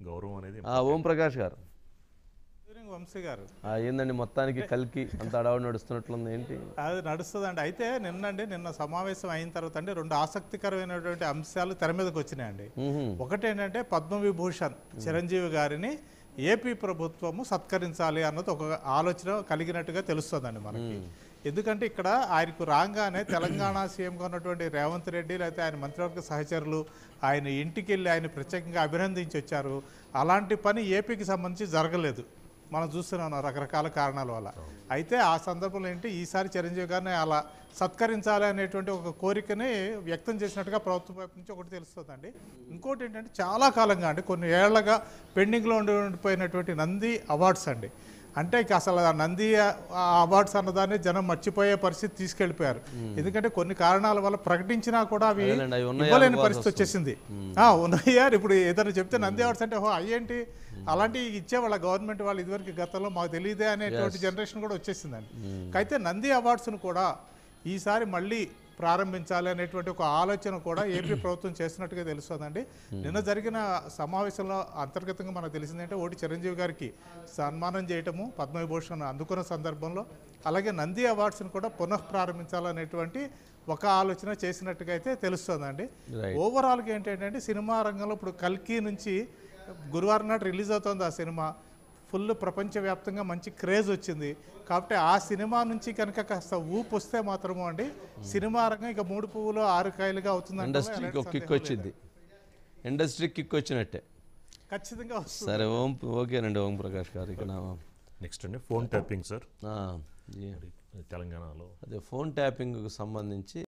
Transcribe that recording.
గౌరవం అనేది ఓం ప్రకాష్ గారు వంశీ గారు ఏందండి మొత్తానికి కల్కి అంత అడవాడు నడుస్తున్నట్లుంది ఏంటి? అది నడుస్తుందండి. అయితే నిన్న సమావేశం అయిన తర్వాత అండి 2 ఆసక్తికరమైనటువంటి అంశాలు తెర మీదకి వచ్చినాయండి. ఒకటి ఏంటంటే పద్మవిభూషణ్ చిరంజీవి గారిని ఏపీ ప్రభుత్వము సత్కరించాలి అన్నది ఒక ఆలోచన కలిగినట్టుగా తెలుస్తుందండి మనకి. ఎందుకంటే ఇక్కడ ఆయనకు రాగానే తెలంగాణ సీఎంగా ఉన్నటువంటి రేవంత్ రెడ్డి లేకపోతే ఆయన మంత్రివర్గ సహచరులు ఆయన ఇంటికి వెళ్ళి ఆయన ప్రత్యేకంగా అభినందించి వచ్చారు. అలాంటి పని ఏపీకి సంబంధించి జరగలేదు, మనం చూస్తున్నాం రకరకాల కారణాల వల్ల. అయితే ఆ సందర్భంలో ఏంటి ఈసారి చిరంజీవి గారిని అలా సత్కరించాలి అనేటువంటి ఒక కోరికని వ్యక్తం చేసినట్టుగా ప్రభుత్వం వైపు నుంచి ఒకటి తెలుస్తుందండి. ఇంకోటి ఏంటంటే చాలా కాలంగా అంటే కొన్ని ఏళ్లగా పెండింగ్లో ఉండిపోయినటువంటి నంది అవార్డ్స్ అండి. అంటే ఇక అసలు ఆ నంది అవార్డ్స్ అన్నదాన్ని జనం మర్చిపోయే పరిస్థితి తీసుకెళ్ళిపోయారు. ఎందుకంటే కొన్ని కారణాల వల్ల ప్రకటించినా కూడా అవి ఇవ్వలేని పరిస్థితి వచ్చేసింది. ఉన్నాయా ఇప్పుడు ఏదైనా చెప్తే నంది అవార్డ్స్ అంటే అయ్యేంటి అలాంటివి ఇచ్చేవాళ్ళ గవర్నమెంట్ వాళ్ళు ఇదివరకు గతంలో మాకు తెలియదే అనేటువంటి జనరేషన్ కూడా వచ్చేసిందండి. అయితే నంది అవార్డ్స్ను కూడా ఈసారి మళ్ళీ ప్రారంభించాలి అనేటువంటి ఒక ఆలోచన కూడా ఏపీ ప్రభుత్వం చేస్తున్నట్టుగా తెలుస్తుందండి. నిన్న జరిగిన సమావేశంలో అంతర్గతంగా మనకు తెలిసిందంటే ఒకటి చిరంజీవి గారికి సన్మానం చేయటము పద్మవిభూషణ్ అందుకున్న సందర్భంలో, అలాగే నంది అవార్డ్స్ని కూడా పునః ప్రారంభించాలనేటువంటి ఒక ఆలోచన చేసినట్టుగా అయితే తెలుస్తుందండి. ఓవరాల్గా ఏంటంటే సినిమా రంగంలో ఇప్పుడు కల్కి నుంచి గురువారం నాడు రిలీజ్ అవుతుంది ఆ సినిమా. ఫుల్ ప్రపంచవ్యాప్తంగా మంచి క్రేజ్ వచ్చింది. కాబట్టి ఆ సినిమా నుంచి కనుక కాస్త ఊపు వస్తే మాత్రము అండి సినిమా రంగం ఇక 3 పువ్వులు 6 కాయలుగా అవుతుంది. ఇండస్ట్రీకి కిక్ వచ్చింది, ఇండస్ట్రీకి కిక్ వచ్చినట్టే ఖచ్చితంగా. సరే ఓకేనండి ఓం ప్రకాష్ గారు. ఇక నెక్స్ట్ అండి ఫోన్ ట్యాపింగ్ సార్ తెలంగాణలో తెలంగాణలో అదే ఫోన్ ట్యాపింగ్కి సంబంధించి